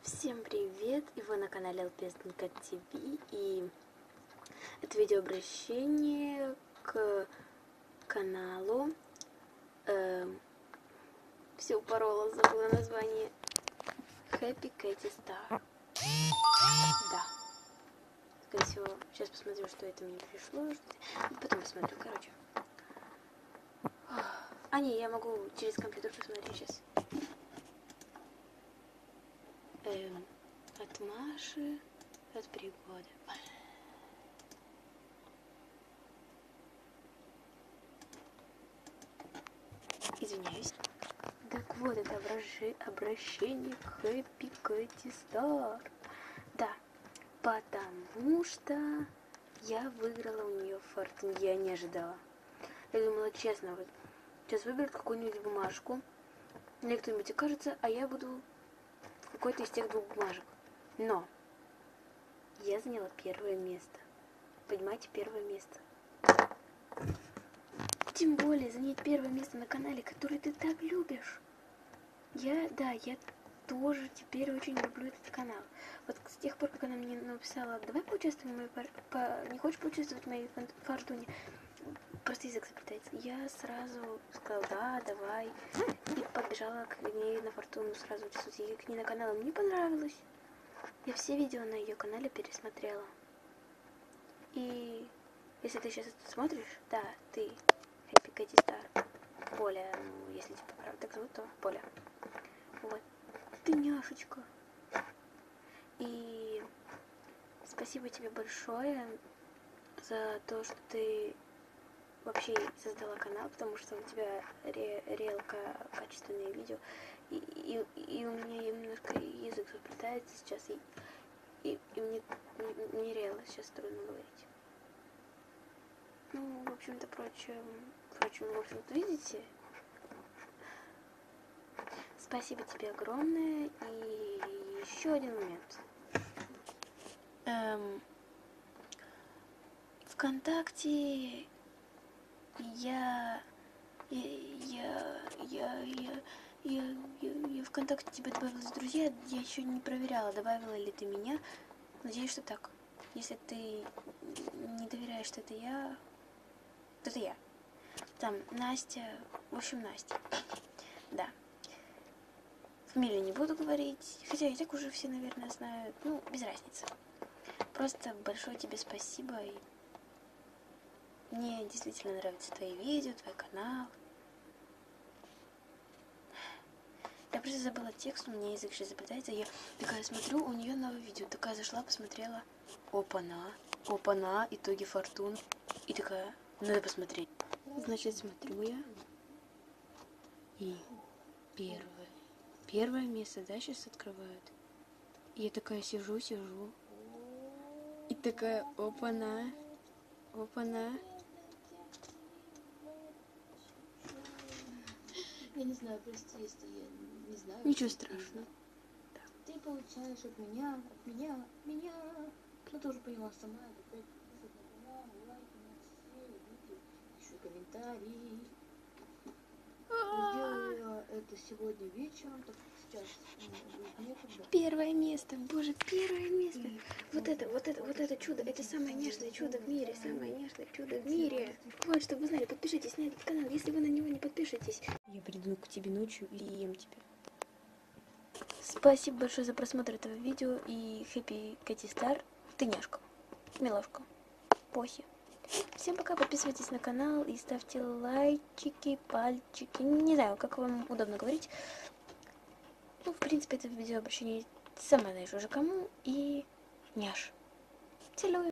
Всем привет! И вы на канале Алпестенька ТВ. И это видеообращение к каналу. Все упорола, забыла название. Happy Kitty Star. Да. Скорее всего, сейчас посмотрю, что это мне пришло. Потом посмотрю, короче. А, не, я могу через компьютер посмотреть сейчас. От Маши, от пригоды. Извиняюсь. Так вот, это обращение к Happy Kitty Star. Да, потому что я выиграла у нее фортуну. Я не ожидала. Я думала, честно, вот сейчас выберут какую-нибудь бумажку. Мне кто-нибудь окажется, а я буду в какой-то из тех двух бумажек. Но я заняла первое место. Понимаете, первое место. Тем более занять первое место на канале, который ты так любишь. Я тоже теперь очень люблю этот канал. Вот с тех пор, как она мне написала, давай поучаствуем в моей не хочешь поучаствовать в моей фортуне? Просто язык заплетается. Я сразу сказала, да, давай. И побежала к ней на фортуну сразу и к ней на канал. Мне понравилось. Я все видео на ее канале пересмотрела. И если ты сейчас это смотришь, да, ты Happy Kitty Star. Поля, ну, если тебя правда так зовут, то Поля. Вот. Ты няшечка. И спасибо тебе большое за то, что ты вообще создала канал, потому что у тебя реалка качественные видео. И у меня немножко язык заплетается сейчас, и мне реально сейчас трудно говорить. Ну, в общем-то, видите? Спасибо тебе огромное. И еще один момент. ВКонтакте я ВКонтакте тебя добавила в друзья. Я еще не проверяла, добавила ли ты меня. Надеюсь, что так. Если ты не доверяешь, что это я, то это я. Там Настя, в общем, Настя. Да. Фамилию не буду говорить, хотя и так уже все, наверное, знают. Ну, без разницы. Просто большое тебе спасибо. И мне действительно нравятся твои видео, твой канал. Я просто забыла текст, у меня язык сейчас заплетается. Я такая смотрю, у нее новое видео. Такая зашла, посмотрела. Опана, итоги фортун. И такая, надо посмотреть. Значит, смотрю я. И первое место, да, сейчас открывают. И я такая сижу. И такая, опана. Я не знаю, прости, если я не знаю. Ничего страшного. Да. Ты получаешь от меня. Ну, тоже поняла сама. Опять лайки на все видео, еще комментарии. Сделала это сегодня вечером, так как сейчас будет некогда. Первое место, боже, первое место. Вот это чудо, это самое нежное чудо в мире, Вот, чтобы вы знали, подпишитесь на этот канал, если вы на него не подпишетесь. Я приду к тебе ночью и ем тебя. Спасибо большое за просмотр этого видео и Happy Kitty Star. Ты няшка, милашка, похи. Всем пока, подписывайтесь на канал и ставьте лайчики, пальчики. Не знаю, как вам удобно говорить. Ну, в принципе, это видеообращение сама знаешь уже кому. И няш. Целую.